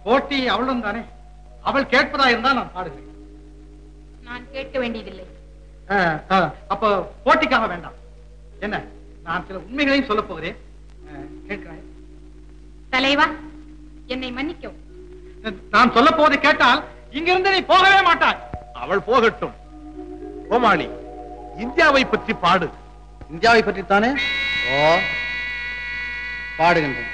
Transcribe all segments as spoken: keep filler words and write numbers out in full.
போட்டி அவளும் தானே. அவள் கேட்பதா இருந்தா நான் பாடுகிறேன். நான் கேட்க வேண்டியதில்லை. அப்ப போட்டிக்காக வேண்டாம். என்ன, நான் சில உண்மைகளையும் சொல்ல போகிறேன். கேட்கிறேன். தலைவா, என்னை மன்னிக்கவும். நான் சொல்ல போவதை கேட்டால் இங்கிருந்து நீ போகவே மாட்டாய். அவள் போகட்டும். கோமாளி, இந்தியாவை பற்றி பாடு. இந்தியாவை பற்றித்தானே? ஓ, பாடுகின்றேன்.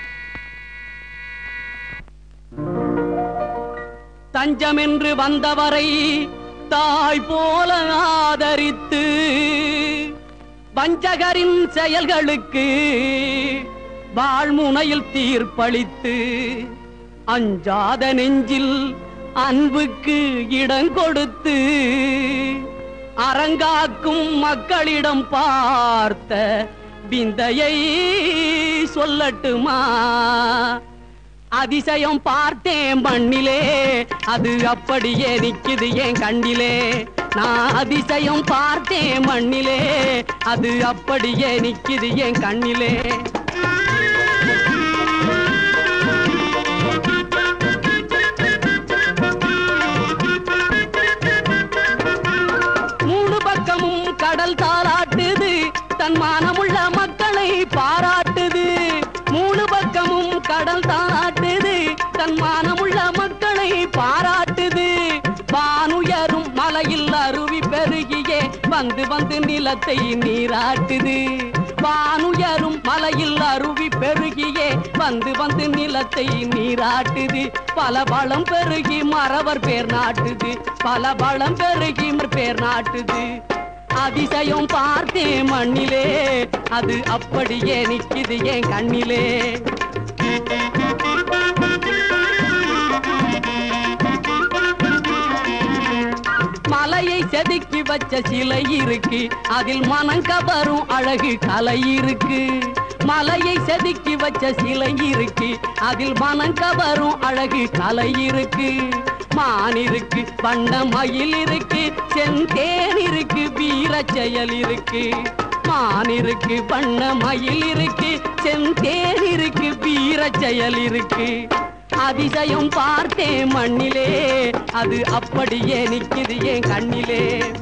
தஞ்சம் என்று வந்தவரை தாய் போல ஆதரித்து வஞ்சகரின் செயல்களுக்கு வாழ்முனையில் தீர்ப்பளித்து அஞ்சாத நெஞ்சில் அன்புக்கு இடம் கொடுத்து அரங்காக்கும் மக்களிடம் பார்த்த விந்தையை சொல்லட்டுமா? அதிசயம் பார்த்தேன் மண்ணிலே, அது அப்படியே நிக்குது என் கண்ணிலே. நான் அதிசயம் பார்த்தேன் மண்ணிலே, அது அப்படியே நிக்குது என் கண்ணிலே. மூணு பக்கமும் கடல் தாளாட்டுது, தன் மானமுள்ள மக்களை பாராட்டுது. மூணு பக்கமும் கடல் தாளாட்டுது, தன் மானமுள்ள மக்களை பாராட்டுது. வானுயரும் மலையில் அருவி பெருகியே வந்து வந்து நிலத்தை நீராட்டுது. வானுயரும் மலையில் அருவி பெருகியே வந்து வந்து நிலத்தை நீராட்டுது. பல பலம் பெருகி மறவர் பேர் நாட்டுது, பல பலம் பெருகி பேர் நாட்டுது. அதிசயம் பார்த்தேன் மண்ணிலே, அது அப்படியே நிக்குது என் கண்ணிலே. மலையை செதுக்கி வச்ச சிலை இருக்கு, அதில் மனம் கவரும் அழகு கலை இருக்கு. மலையை செதுக்கி வச்ச சிலை இருக்கு, அதில் மனம் கவரும் அழகு கலை இருக்கு. மான் இருக்கு, வண்ண மயில் இருக்கு, செந்தேன் இருக்கு, வீர செயல் இருக்கு. மான் இருக்கு, வண்ண மயில் இருக்கு, செந்தேன் இருக்கு, வீர செயல் இருக்கு. அதிசயம் பார்த்தேன் மண்ணிலே, அது அப்படியே நிக்குது என் கண்ணிலே.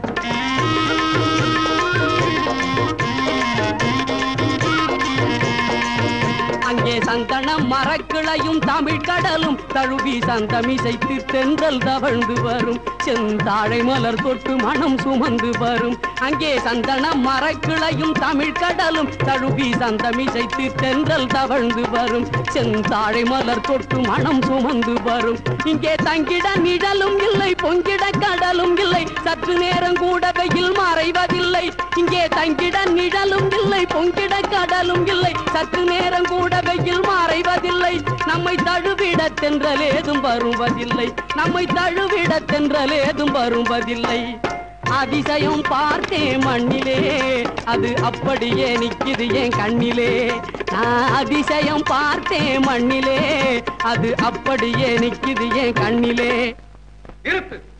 அங்கே சந்தனம் மரக்கிளையும் தமிழ் கடலும் தழுவி சந்தமிசைத்து தென்றல் தவழ்ந்து வரும். செந்தாழை மலர் தொட்டு மனம் சுமந்து வரும். அங்கே சந்தனம் மரக்கிளையும் தமிழ் கடலும் தழுவி சந்தமிசைத்து தென்றல் தவழ்ந்து வரும். செந்தாழை மலர் தொட்டு மனம் சுமந்து வரும். இங்கே தங்கிட நிழலும் இல்லை, பொங்கிட கடலும் இல்லை, சற்று நேரம் கூட வெயில் மறைவதில்லை. இங்கே தங்கிட நிழலும் இல்லை, பொங்கிட கடலும் இல்லை, சற்று நேரம் கூட வெயில் மறைவதில்லை. நம்மை தழுவிட தென்றல் ஏதும் வருவதில்லை, நம்மை தழுவிட தென்றல் ஏதும் வருவதில்லை. அதிசயம் பார்த்தேன் மண்ணிலே, அது அப்படியே நிக்குது என் கண்ணிலே. நான் அதிசயம் பார்த்தேன் மண்ணிலே, அது அப்படியே நிக்குது என் கண்ணிலே. நிறுத்து.